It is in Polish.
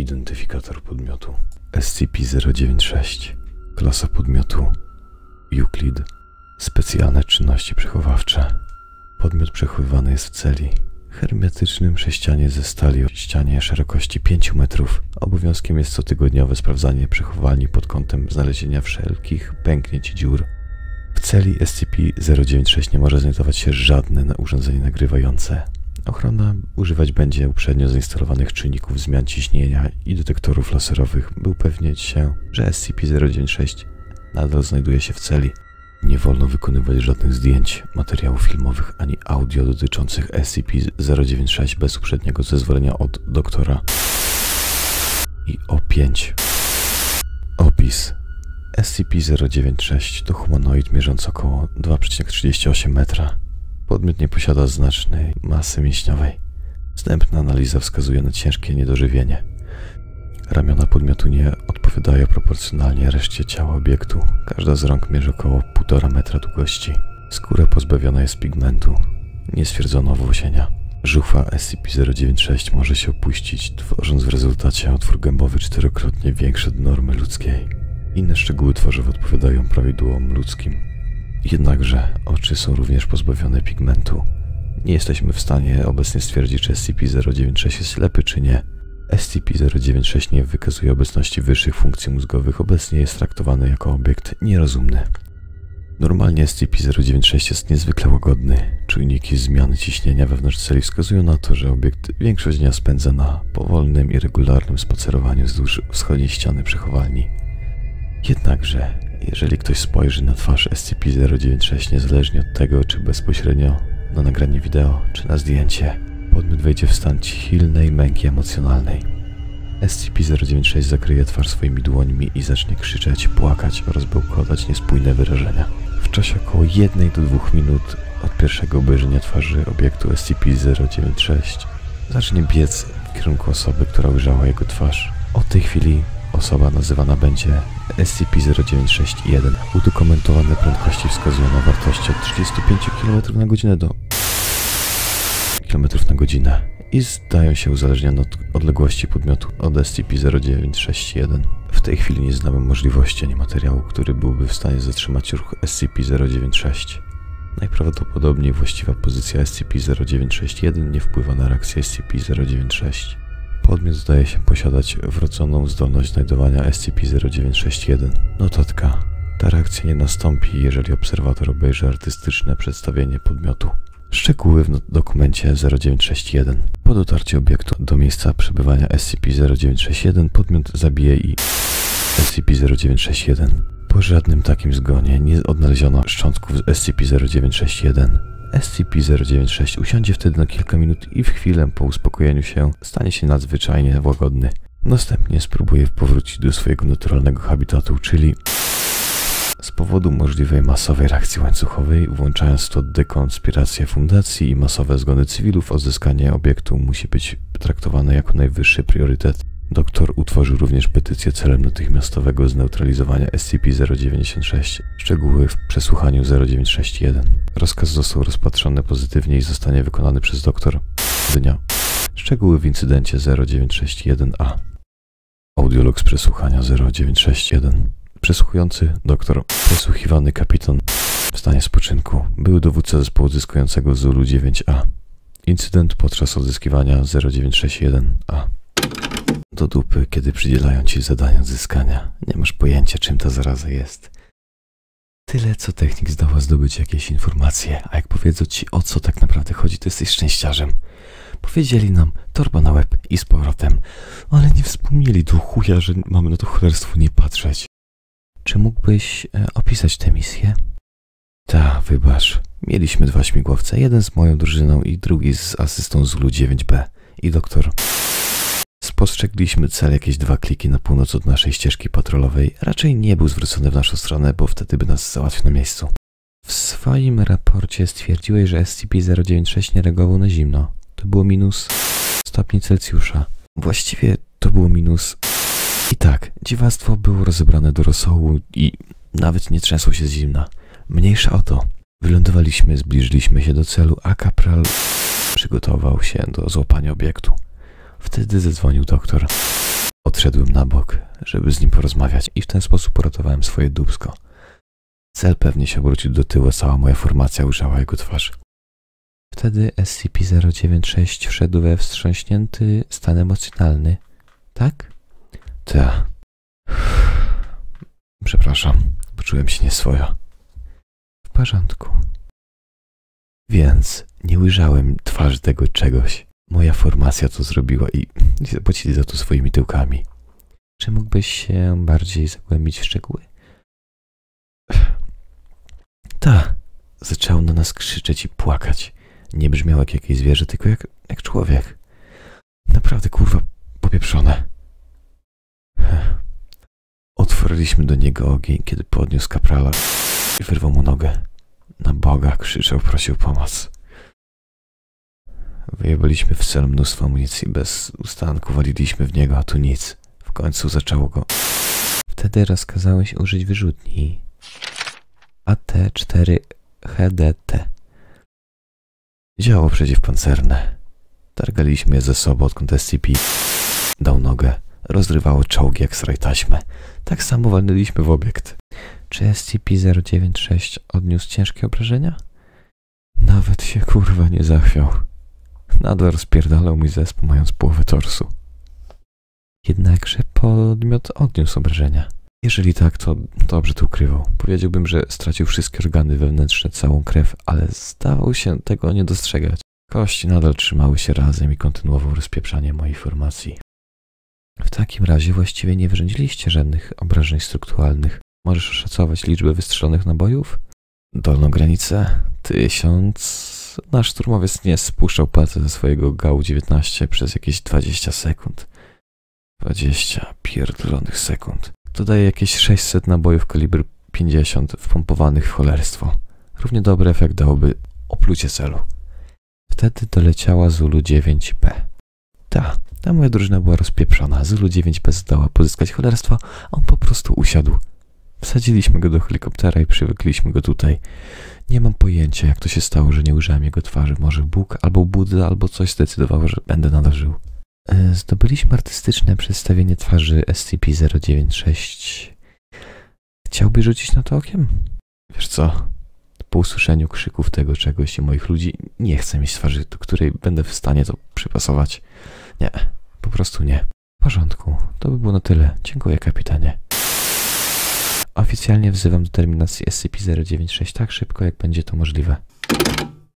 Identyfikator podmiotu SCP-096. Klasa podmiotu Euclid. Specjalne czynności przechowawcze. Podmiot przechowywany jest w celi hermetycznym sześcianie ze stali o ścianie szerokości 5 metrów. Obowiązkiem jest cotygodniowe sprawdzanie przechowalni pod kątem znalezienia wszelkich pęknięć i dziur. W celi SCP-096 nie może znajdować się żadne urządzenie nagrywające. Ochrona używać będzie uprzednio zainstalowanych czynników zmian ciśnienia i detektorów laserowych, by upewnić się, że SCP-096 nadal znajduje się w celi. Nie wolno wykonywać żadnych zdjęć, materiałów filmowych ani audio dotyczących SCP-096 bez uprzedniego zezwolenia od doktora. I O5. Opis. SCP-096 to humanoid mierzący około 2,38 metra. Podmiot nie posiada znacznej masy mięśniowej. Wstępna analiza wskazuje na ciężkie niedożywienie. Ramiona podmiotu nie odpowiadają proporcjonalnie reszcie ciała obiektu. Każda z rąk mierzy około 1,5 metra długości. Skóra pozbawiona jest pigmentu. Nie stwierdzono owłosienia. Żuchwa SCP-096 może się opuścić, tworząc w rezultacie otwór gębowy 4-krotnie większy od normy ludzkiej. Inne szczegóły tworzowe odpowiadają prawidłom ludzkim. Jednakże oczy są również pozbawione pigmentu. Nie jesteśmy w stanie obecnie stwierdzić, czy SCP-096 jest ślepy, czy nie. SCP-096 nie wykazuje obecności wyższych funkcji mózgowych, obecnie jest traktowany jako obiekt nierozumny. Normalnie SCP-096 jest niezwykle łagodny. Czujniki zmiany ciśnienia wewnątrz celi wskazują na to, że obiekt większość dnia spędza na powolnym i regularnym spacerowaniu wzdłuż wschodniej ściany przechowalni. Jednakże, jeżeli ktoś spojrzy na twarz SCP-096 niezależnie od tego, czy bezpośrednio na nagranie wideo, czy na zdjęcie, podmiot wejdzie w stan silnej męki emocjonalnej. SCP-096 zakryje twarz swoimi dłońmi i zacznie krzyczeć, płakać oraz bełkotać niespójne wyrażenia. W czasie około 1 do 2 minut od pierwszego obejrzenia twarzy obiektu SCP-096 zacznie biec w kierunku osoby, która ujrzała jego twarz. Od tej chwili osoba nazywana będzie SCP-096-1. Udokumentowane prędkości wskazują na wartości od 35 km na godzinę do km na godzinę i zdają się uzależnione od odległości podmiotu od SCP-096-1. W tej chwili nie znamy możliwości ani materiału, który byłby w stanie zatrzymać ruch SCP-096. Najprawdopodobniej właściwa pozycja SCP-096-1 nie wpływa na reakcję SCP-096. Podmiot zdaje się posiadać wrodzoną zdolność znajdowania SCP-096-1. Notatka. Ta reakcja nie nastąpi, jeżeli obserwator obejrzy artystyczne przedstawienie podmiotu. Szczegóły w dokumencie 0961. Po dotarciu obiektu do miejsca przebywania SCP-0961 podmiot zabije i SCP-0961. Po żadnym takim zgonie nie odnaleziono szczątków z SCP-0961. SCP-096 usiądzie wtedy na kilka minut i w chwilę po uspokojeniu się stanie się nadzwyczajnie łagodny. Następnie spróbuje powrócić do swojego naturalnego habitatu, czyli z powodu możliwej masowej reakcji łańcuchowej, włączając w to dekonspirację fundacji i masowe zgony cywilów, odzyskanie obiektu musi być traktowane jako najwyższy priorytet. Doktor utworzył również petycję celem natychmiastowego zneutralizowania SCP-096. Szczegóły w przesłuchaniu 0961. Rozkaz został rozpatrzony pozytywnie i zostanie wykonany przez doktor dnia. Szczegóły w incydencie 0961-A. Audiolog z przesłuchania 0961. Przesłuchujący doktor, przesłuchiwany kapitan w stanie spoczynku, był dowódca zespołu odzyskującego Zulu 9A. Incydent podczas odzyskiwania 0961-A. Do dupy, kiedy przydzielają ci zadania odzyskania. Nie masz pojęcia, czym ta zaraza jest. Tyle, co technik zdoła zdobyć jakieś informacje, a jak powiedzą ci, o co tak naprawdę chodzi, to jesteś szczęściarzem. Powiedzieli nam torba na łeb i z powrotem, ale nie wspomnieli do chuja, że mamy na to cholerstwo nie patrzeć. Czy mógłbyś opisać tę misję? Ta, wybacz. Mieliśmy 2 śmigłowce, jeden z moją drużyną i drugi z asystą Zulu 9B. I doktor. Spostrzegliśmy cel jakieś 2 kliki na północ od naszej ścieżki patrolowej. Raczej nie był zwrócony w naszą stronę, bo wtedy by nas załatwił na miejscu. W swoim raporcie stwierdziłeś, że SCP-096 nie reagował na zimno. To było minus stopni Celsjusza. Właściwie to było minus... I tak, dziwactwo było rozebrane do rosołu i nawet nie trzęsło się z zimna. Mniejsza o to. Wylądowaliśmy, zbliżyliśmy się do celu, a kapral przygotował się do złapania obiektu. Wtedy zadzwonił doktor. Odszedłem na bok, żeby z nim porozmawiać i w ten sposób uratowałem swoje dupsko. Cel pewnie się obrócił do tyłu, cała moja formacja ujrzała jego twarz. Wtedy SCP-096 wszedł we wstrząśnięty stan emocjonalny, tak? Tak. Przepraszam, poczułem się nieswojo. W porządku. Więc nie ujrzałem twarzy tego czegoś. Moja formacja to zrobiła i zapłacili za to swoimi tyłkami. Czy mógłbyś się bardziej zagłębić w szczegóły? Ta. Zaczął na nas krzyczeć i płakać. Nie brzmiał jak jakieś zwierzę, tylko jak człowiek. Naprawdę, kurwa, popieprzone. Otworzyliśmy do niego ogień, kiedy podniósł kaprala i wyrwał mu nogę. Na Boga krzyczał, prosił pomoc. Wyjebaliśmy w cel mnóstwo amunicji, bez ustanku waliliśmy w niego, a tu nic. W końcu zaczęło go. Wtedy rozkazałeś użyć wyrzutni AT-4HDT. Działo przeciwpancerne. Targaliśmy je ze sobą, odkąd SCP dał nogę. Rozrywało czołgi jak sraj taśmę. Tak samo walnęliśmy w obiekt. Czy SCP-096 odniósł ciężkie obrażenia? Nawet się kurwa nie zachwiał. Nadal rozpierdalał mój zespół, mając połowę torsu. Jednakże podmiot odniósł obrażenia. Jeżeli tak, to dobrze to ukrywał. Powiedziałbym, że stracił wszystkie organy wewnętrzne, całą krew, ale zdawał się tego nie dostrzegać. Kości nadal trzymały się razem i kontynuował rozpieprzanie mojej formacji. W takim razie właściwie nie wyrządziliście żadnych obrażeń strukturalnych. Możesz oszacować liczbę wystrzelonych nabojów? Dolną granicę? 1000. Nasz szturmowiec nie spuszczał palca ze swojego GAU-19 przez jakieś 20 sekund. 20 pierdolonych sekund. To daje jakieś 600 nabojów kalibru 50 wpompowanych w cholerstwo. Równie dobry efekt dałoby oplucie celu. Wtedy doleciała Zulu 9B. Ta moja drużyna była rozpieprzona. Zulu 9B zdała pozyskać cholerstwo, a on po prostu usiadł. Wsadziliśmy go do helikoptera i przywykliśmy go tutaj. Nie mam pojęcia, jak to się stało, że nie ujrzałem jego twarzy. Może Bóg, albo Budda, albo coś zdecydowało, że będę nadal żył. Zdobyliśmy artystyczne przedstawienie twarzy SCP-096. Chciałbyś rzucić na to okiem? Wiesz co? Po usłyszeniu krzyków tego czegoś i moich ludzi nie chcę mieć twarzy, do której będę w stanie to przypasować. Nie, po prostu nie. W porządku, to by było na tyle. Dziękuję, kapitanie. Oficjalnie wzywam do terminacji SCP-096 tak szybko, jak będzie to możliwe.